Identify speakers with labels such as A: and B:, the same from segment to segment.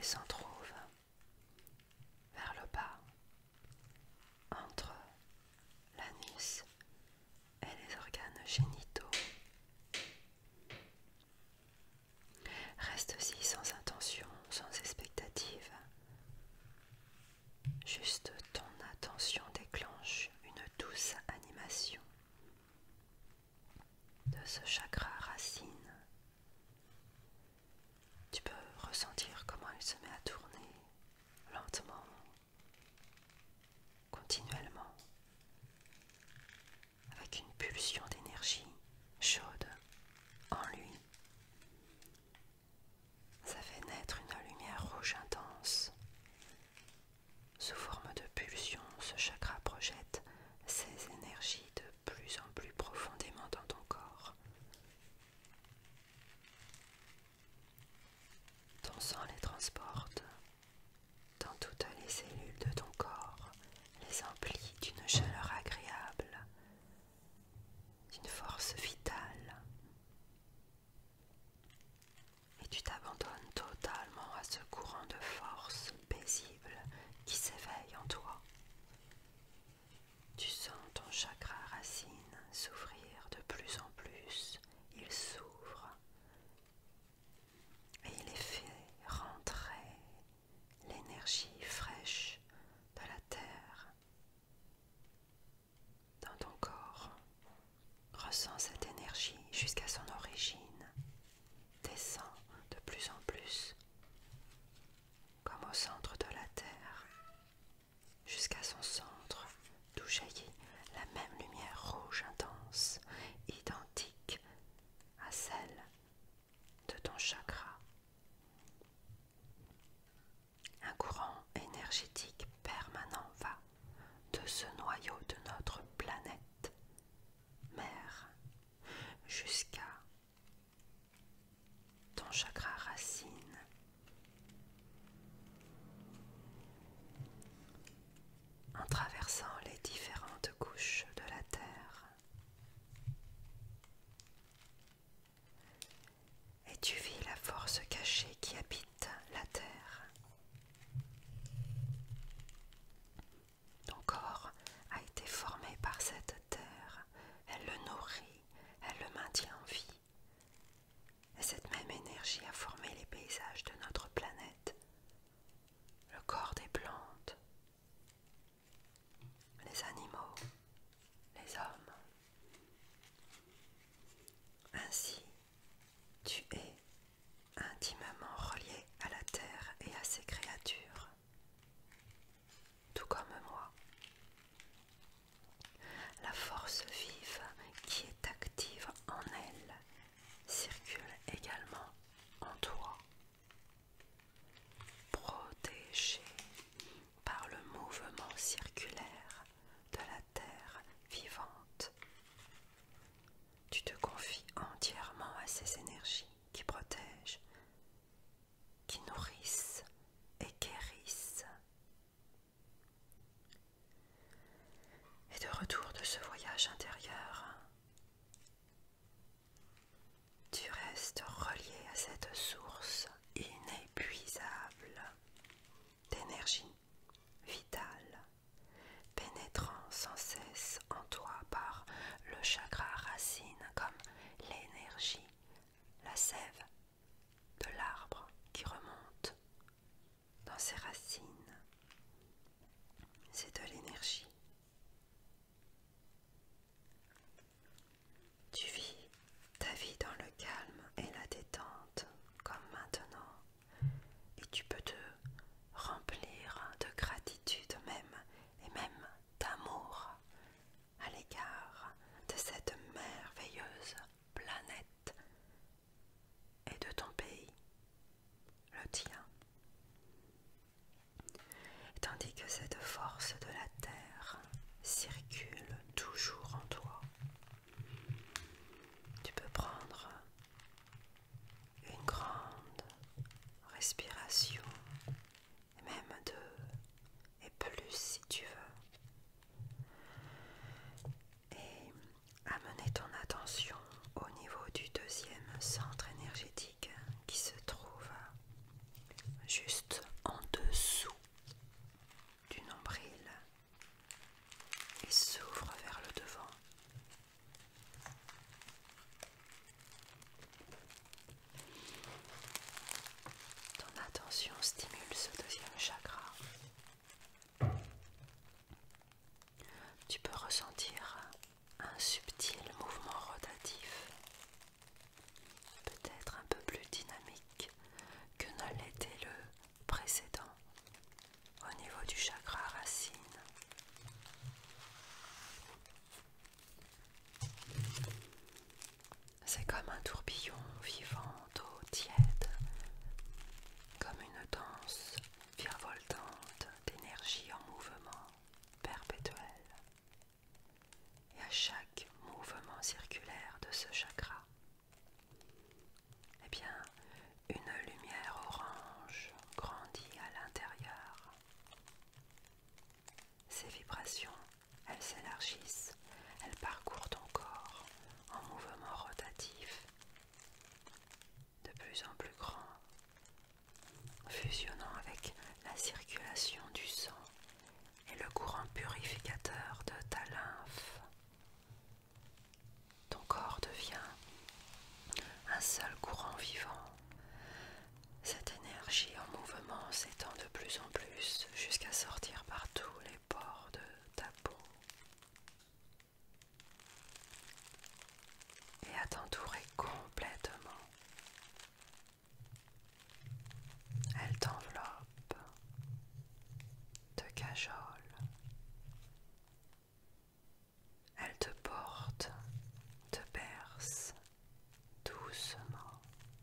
A: Il s'en trouve vers le bas, entre l'anus et les organes génitaux. Reste-y sans intention, sans expectative. Juste ton attention déclenche une douce animation de ce chakra racine. Tu peux ressentir comment il se met à tourner lentement, continuellement, avec une pulsion d'énergie chaude en lui. Ça fait naître une lumière rouge intense. Sous forme de pulsion, ce chakra projette ses énergies de plus en plus profondément dans ton corps. Ton sang les transporte dans toutes les cellules de ton corps, les emplit d'une chaleur agréable, d'une force vitale. Et tu t'abandonnes totalement à ce courant de force paisible qui s'éveille en toi. Tu sens ton chakra racine s'ouvrir de plus en plus. Il s'ouvre et il est fait rentrer l'énergie fraîche de la terre dans ton corps. Ressens cette énergie jusqu'à son origine. Descend de plus en plus, comme au centre de la terre, jusqu'à son centre, d'où jaillit la même lumière rouge intense, identique à celle de ton chakra. Un courant énergétique permanent va de ce noyau de notre planète mère jusqu'à ton chakra racine. En traversant les différentes couches de la terre. Et tu vis la force cachée qui habite la terre. Ton corps a été formé par cette terre. Elle le nourrit, elle le maintient en vie. Et cette même énergie a formé les paysages de notre planète, le corps des plantes, les animaux, les hommes. Ainsi, tu es intimement relié à la terre et à ses créatures, tout comme moi. La force vive qui est active en elle circule également en toi, protégée par le mouvement circulaire de la terre vivante. Tu te confies entièrement à ces énergies qui protègent, qui nourrissent et guérissent. Et de retour de ce voyage intérieur, tu restes relié à cette source inépuisable d'énergie vitale, pénétrant sans cesse en toi par le chakra racine comme l'énergie, la sève de l'arbre qui remonte dans ses racines. C'est de l'énergie. Tu vis ta vie dans le calme et la détente comme maintenant, et tu peux te remplir de gratitude et même d'amour à l'égard de cette merveilleuse planète et de ton pays, le tien. Et tandis que cette force de la terre circule toujours en toi, tu peux prendre une grande respiration, et même deux, et plus si tu veux, et amener ton attention au niveau du deuxième centre énergétique qui se trouve juste fusionnant avec la circulation du sang et le courant purificateur de ta lymphe. Ton corps devient un seul courant vivant. Cette énergie en mouvement s'étend de plus en plus jusqu'à sortir par tous les pores de ta peau et à t'entourer complètement. Elle t'enveloppe, te cajole, elle te porte, te berce doucement.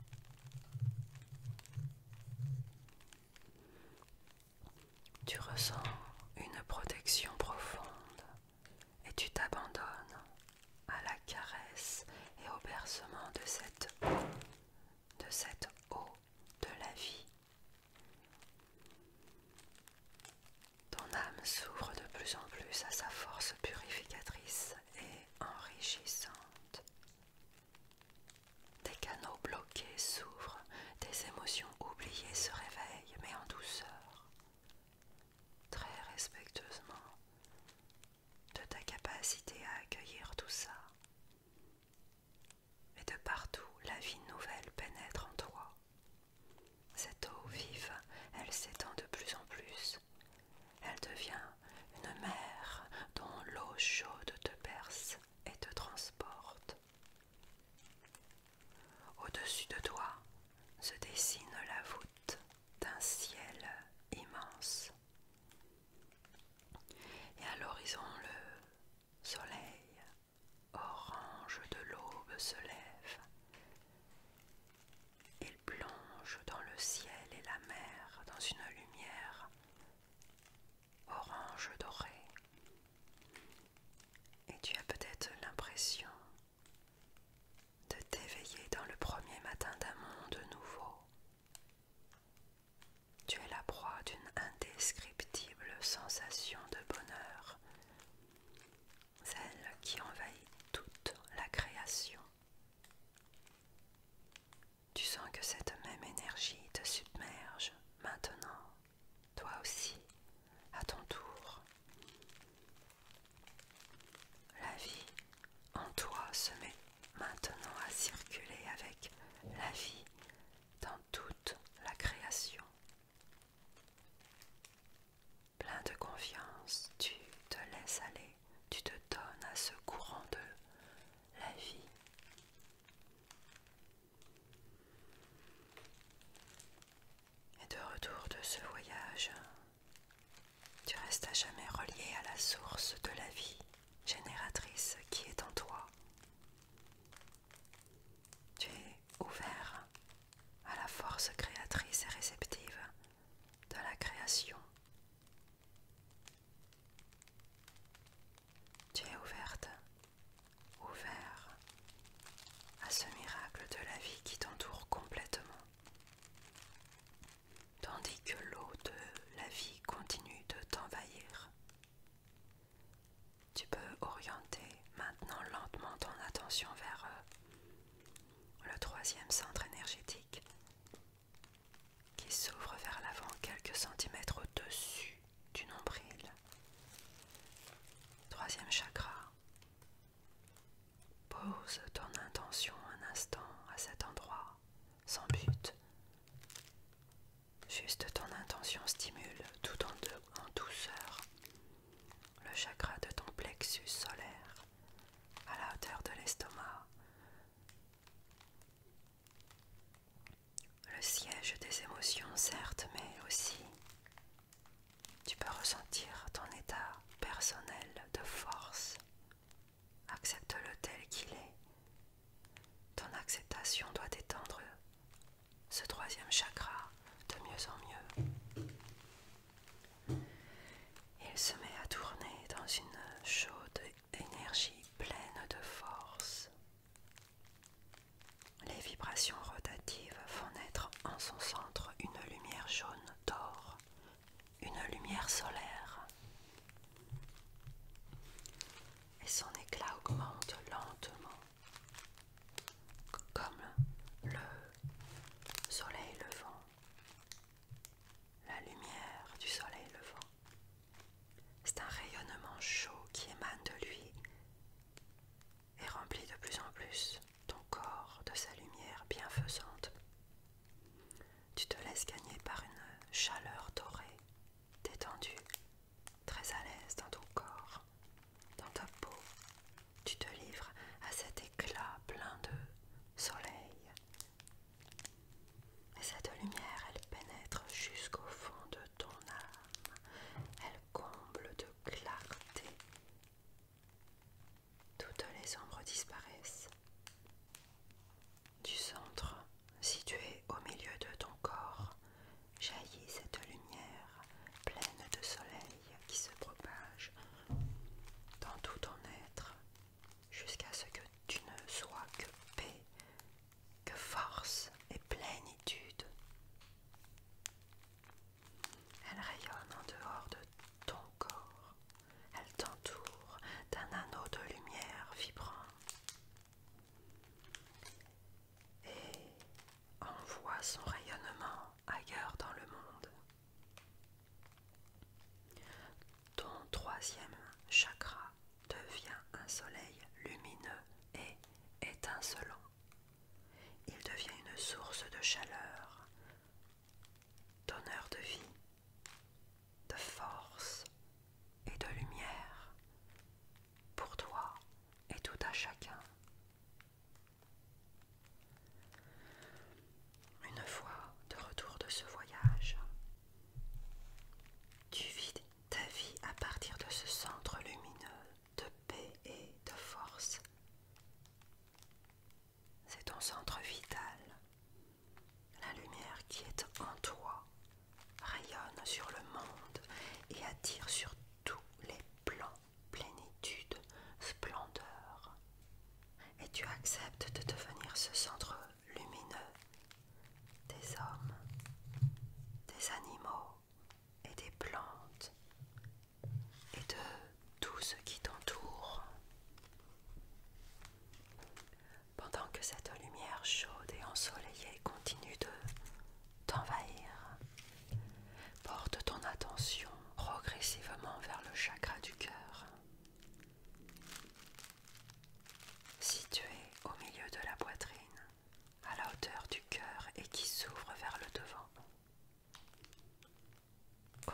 A: Tu ressens une protection profonde et tu t'abandonnes à la caresse et au bercement de cette eau de la vie. Ton âme s'ouvre de plus en plus à sa force purificatrice et enrichissante. Des canaux bloqués s'ouvrent, des émotions oubliées se réveillent, mais en douceur, très respectueusement de ta capacité à accueillir tout ça. Et de partout, la vie nouvelle pénètre en toi. Cette eau vive, elle s'étend de plus en plus. Elle devient une mer dont l'eau chaude te berce et te transporte. Au-dessus de toi se dessine la voûte d'un ciel immense. Et à l'horizon, le soleil orange de l'aube se lève. Il plonge dans le ciel et la mer dans une lumière orange doré. Et tu as peut-être l'impression de t'éveiller dans le premier matin d'un monde nouveau. Tu es la proie d'une indescriptible sensation de bonheur, celle qui envahit toute la création. Tu sens que cette même énergie te submerge maintenant, toi aussi, à ton tour. La vie en toi se met maintenant à circuler avec la vie dans toute la création. Plein de confiance, tu te laisses aller, tu te donnes à ce courant de la vie. Et de retour de ce voyage, tu restes à jamais relié à la source de la vie génératrice qui est en toi. Tu es ouvert à la force créatrice et réceptive de la création. Tu es ouvert à ce miracle de la vie qui t'entoure complètement, tandis que l'eau de la vie continue de t'envahir. Tu peux orienter maintenant lentement ton attention vers le troisième centre énergétique qui s'ouvre vers l'avant quelques centimètres au-dessus du nombril. Troisième chakra. Pose ton intention un instant à cet endroit, sans but. Juste ton intention stimule tout en douceur le chakra de ton plexus solaire à la hauteur de l'estomac, le siège des émotions certes, mais aussi tu peux ressentir ton état personnel de force. Accepte-le tel qu'il est. Ton acceptation doit étendre ce troisième chakra de mieux en mieux. Il se met à tourner dans une chaude énergie pleine de force. Les vibrations rotatives font naître en son centre une lumière jaune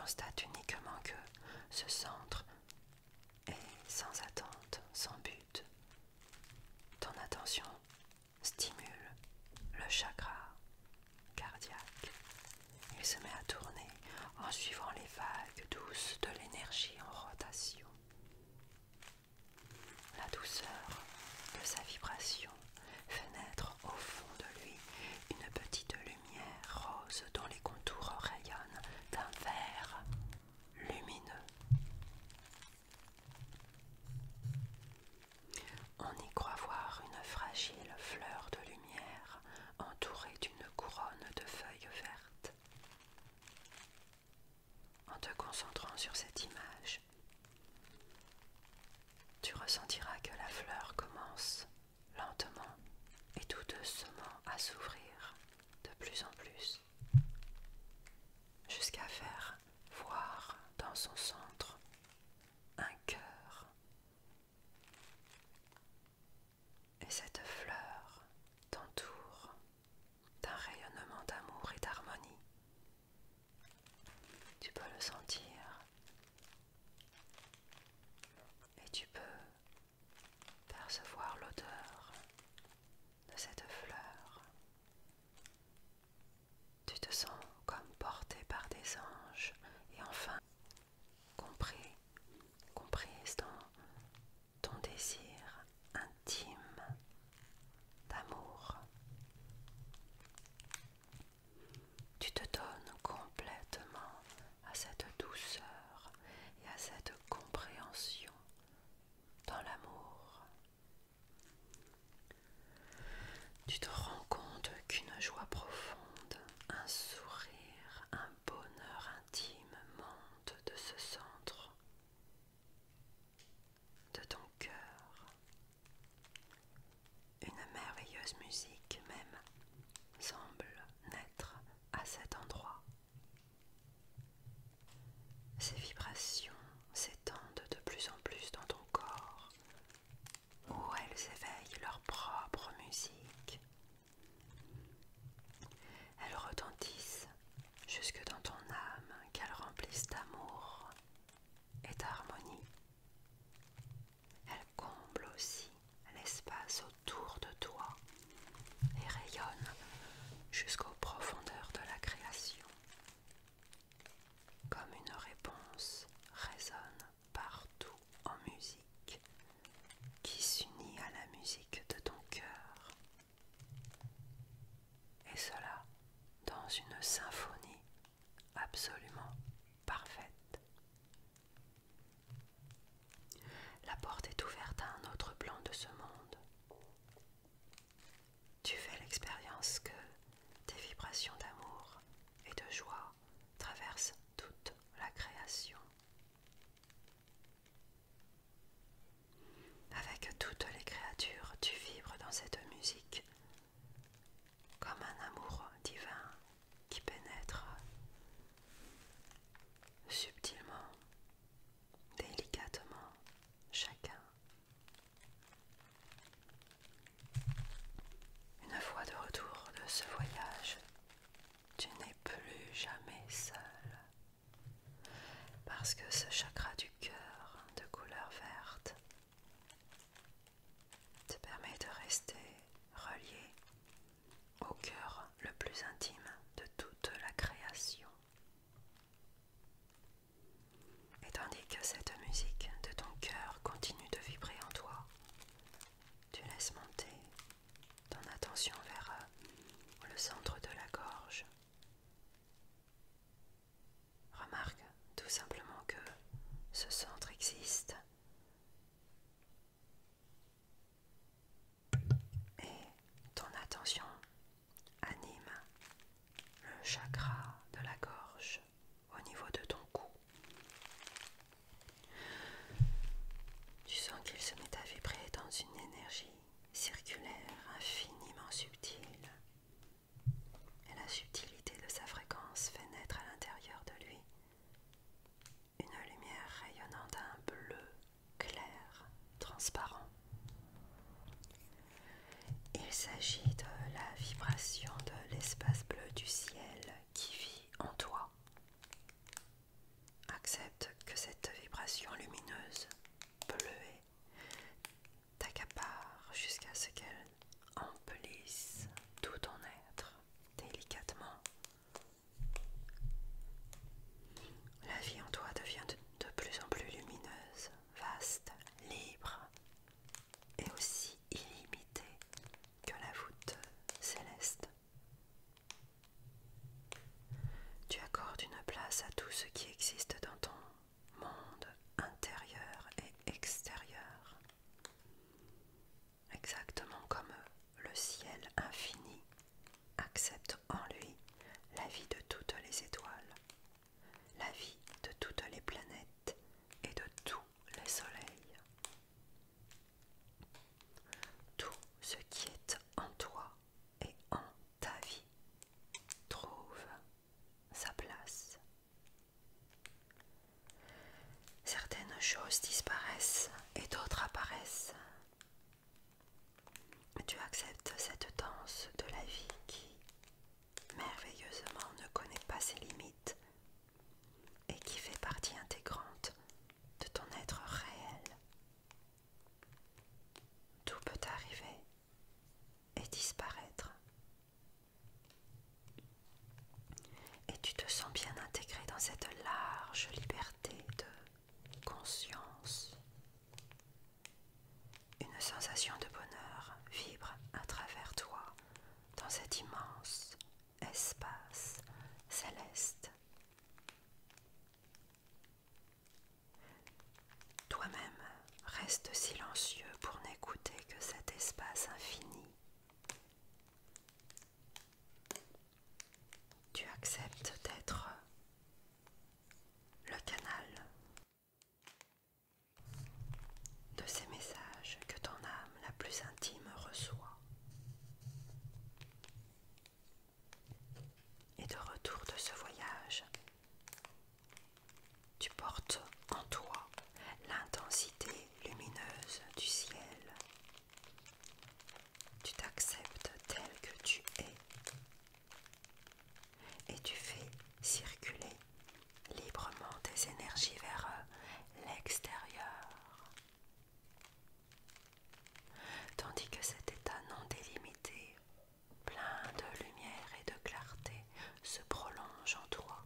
A: constates uniquement que ce centre est sans attente, sans but. Ton attention stimule le chakra cardiaque. Il se met à tourner en suivant les vagues douces de l'énergie en rotation. La douceur de sa vibration fait naître au fond de lui une petite lumière rose dont les contours rayonnent d'un vert lumineux. On y croit voir une fragile fleur de lumière entourée d'une couronne de feuilles vertes. En te concentrant sur cette image, tu ressentiras que la fleur commence lentement et tout doucement à s'ouvrir de plus en plus, jusqu'à faire voir dans son centre un cœur. Et cette fleur t'entoure d'un rayonnement d'amour et d'harmonie. Tu peux le sentir et tu peux percevoir l'odeur de cette fleur. Tu te sens comme porté par des anges et enfin comprise dans ton désir intime d'amour. Tu te donnes complètement à cette douceur et à cette compréhension dans l'amour. Tu te rends compte qu'une joie profonde, un sourire, un bonheur intime montent de ce centre de ton cœur. Une merveilleuse musique même semble naître à cet endroit. Ces vibrations s'étendent de plus en plus dans ton corps, où elles éveillent leur propre musique. Elles retentissent jusque dans ton âme, qu'elles remplissent d'amour et d'harmonie. Elles comblent aussi l'espace autour de toi et rayonnent jusqu'aux profondeurs de la création. Comme une réponse résonne partout en musique, qui s'unit à la musique de ton cœur. Et cela dans une symphonie absolument parfaite. La porte est ouverte à un autre plan de ce monde. Tu fais l'expérience que tes vibrations d'amour et de joie traversent toute la création. Avec toutes les créatures, tu vibres dans cette musique comme un amour divin qui pénètre subtilement, délicatement chacun. Une fois de retour de ce voyage, tu n'es plus jamais seul, parce que ce chakra du cœur de couleur verte te permet de rester relié au cœur le plus intime de toute la création. Et tandis que cette musique de ton cœur continue de vibrer en toi, tu laisses monter ton attention vers le centre de la gorge. Remarque tout simplement que ce centre existe et ton attention anime le chakra de la gorge au niveau de ton cou. Tu sens qu'il se met à vibrer dans une énergie circulaire infiniment subtile. Et la subtilité de sa fréquence fait naître à l'intérieur de lui une lumière rayonnant d'un bleu clair, transparent. Il s'agit de la vibration de l'espace bleu du ciel qui vit en toi. acceptes que cette vibration lumineuse, bleuée, t'accapare jusqu'à ce qu'elle emplisse tout ton être délicatement. La vie en toi devient de plus en plus lumineuse, vaste, libre et aussi illimitée que la voûte céleste. Tu accordes une place à tout ce qui existe dans ton monde intérieur et extérieur, exactement comme le ciel infini accepte en lui la vie de toutes les étoiles, la vie de toutes les planètes et de tous les soleils. Tout ce qui est en toi et en ta vie trouve sa place. Certaines choses disparaissent et d'autres apparaissent. Tu acceptes cette danse de la vie qui, merveilleusement, ne connaît pas ses limites et qui fait partie intégrante de ton être réel. Tout peut arriver et disparaître. Et tu te sens bien intégré dans cette large liberté de conscience. Une sensation de bonheur vibre à travers toi dans cet immense espace céleste. Toi-même reste silencieux pour n'écouter que cet espace infini. Tu acceptes d'être le canal de ces messages que ton âme la plus intime reçoit. Et de retour de ce voyage, tu portes en toi l'intensité lumineuse du ciel. Tu t'acceptes tel que tu es et tu fais circuler librement tes énergies vers l'extérieur. Tandis que cet état non délimité, plein de lumière et de clarté, se prolonge en toi.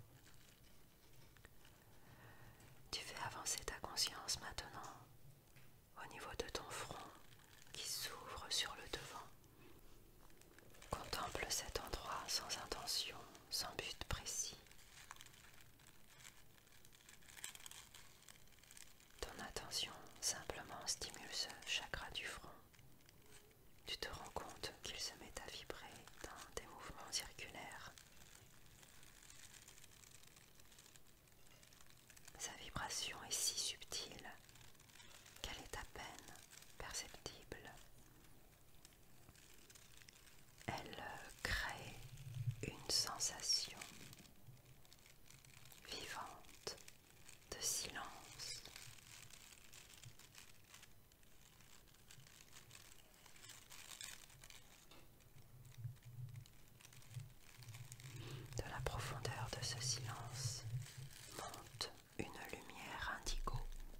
A: Tu fais avancer ta conscience maintenant au niveau de ton front qui s'ouvre sur le devant. Contemple cet endroit sans intention, sans but précis. Ton attention simplement stimule ce chakra du front. Tu te rends compte qu'il se met à vibrer dans des mouvements circulaires. Sa vibration est si subtile qu'elle est à peine perceptible. Elle crée une sensation vivante de silence. De la profondeur de ce silence monte une lumière indigo.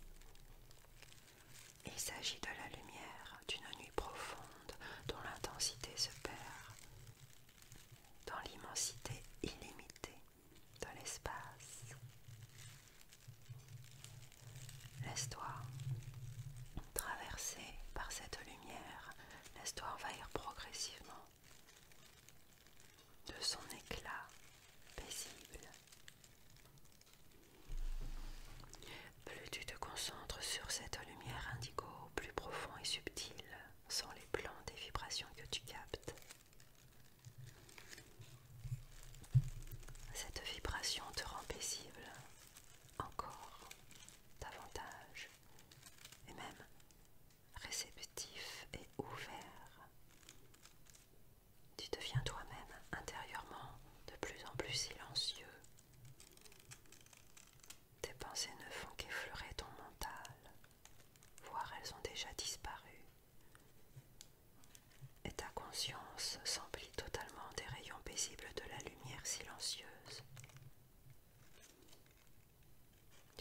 A: Il s'agit de la lumière d'une nuit profonde dont l'intensité se perd dans l'immensité illimitée de l'espace. Laisse-toi traverser par cette lumière, laisse-toi envahir progressivement de son éclat paisible. Plus tu te concentres sur cette lumière indigo, plus profond et subtil sont les plans des vibrations que tu captes. Cette vibration te rend paisible encore davantage et même réceptif et ouvert. Tu deviens toi-même intérieurement de plus en plus silencieux. Tes pensées ne font qu'effleurer ton mental, voire elles ont déjà disparu. Et ta conscience s'emplit totalement des rayons paisibles de la lumière silencieuse.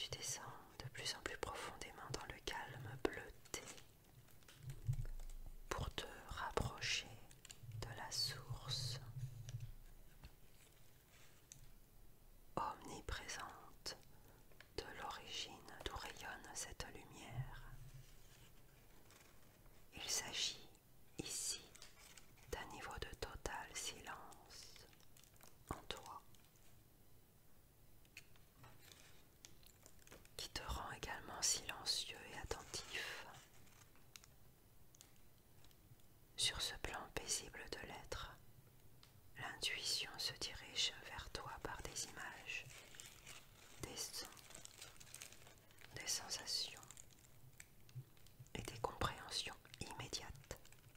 A: plan silencieux et attentif. Sur ce plan paisible de l'être, l'intuition se dirige vers toi par des images, des sons, des sensations et des compréhensions immédiates.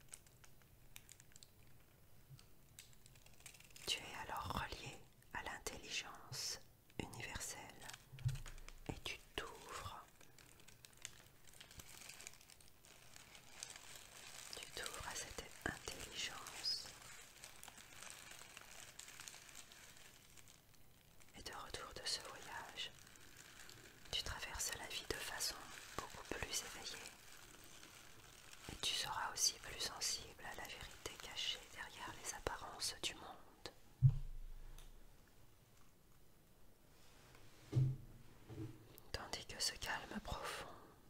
A: Tu es alors relié à l'intelligence universelle et tu t'ouvres. Tu t'ouvres à cette intelligence. Et de retour de ce voyage, tu traverses la vie de façon beaucoup plus éveillée. Et tu seras aussi plus sensible à la vérité cachée derrière les apparences du monde. Tandis que ce calme profond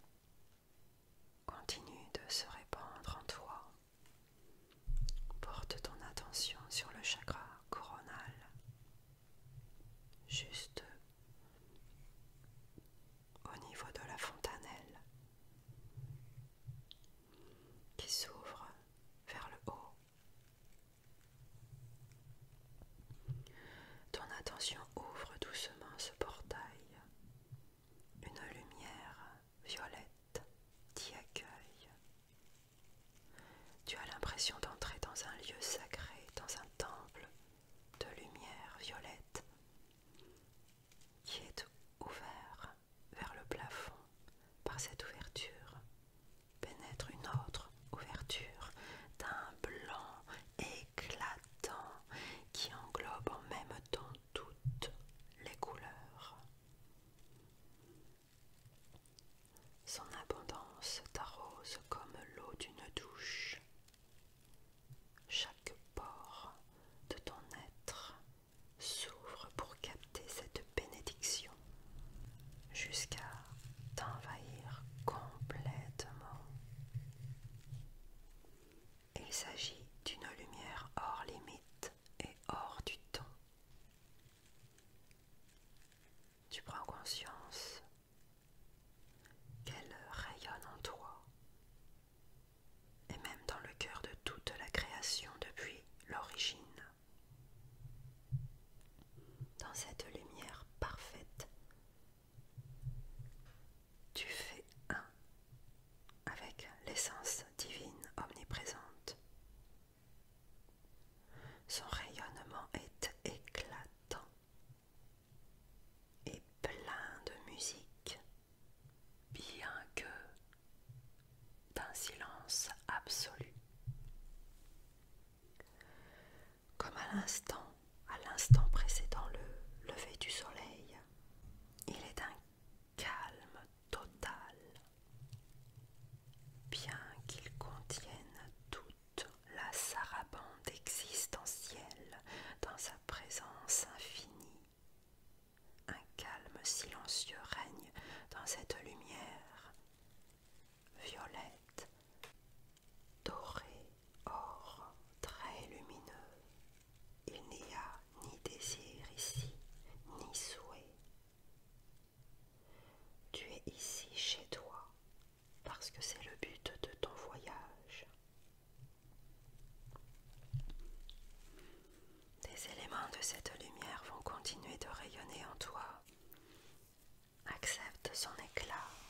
A: continue de se répandre en toi, porte ton attention sur le chakra coronal, juste au niveau de la fontanelle, qui s'ouvre vers le haut. Ton attention ouvre doucement ce portail. Une lumière violette t'y accueille. Tu as l'impression d'entrer dans un lieu sacré, dans un temple de lumière violette qui est ouvert vers le plafond. Par cette ouverture pénètre une autre ouverture d'un blanc éclatant qui englobe en même temps toutes les couleurs. Son abondance t'arrose comme l'eau d'une douche. Chaque pore de ton être s'ouvre pour capter cette bénédiction jusqu'à t'envahir complètement. Il s'agit d'une lumière hors limite et hors du temps. Tu prends conscience qu'elle rayonne en toi et même dans le cœur de toute la création depuis l'origine. Dans cette lumière parfaite, tu fais un avec l'essence divine omniprésente. Son rayonnement est éclatant et plein de musique, bien que d'un silence absolu. Comme à l'instant précédant le lever du soleil, il est d'un calme total, bien qu'il contienne toute la sarabande existentielle dans sa présence infinie. Un calme silencieux règne dans cette lumière violette, dorée, or, très lumineux. Il n'y a ni désir ici, ni souhait. Tu es ici chez toi, parce que c'est le but de ton voyage. Des éléments de cette lumière vont continuer de rayonner en toi. Accepte son éclat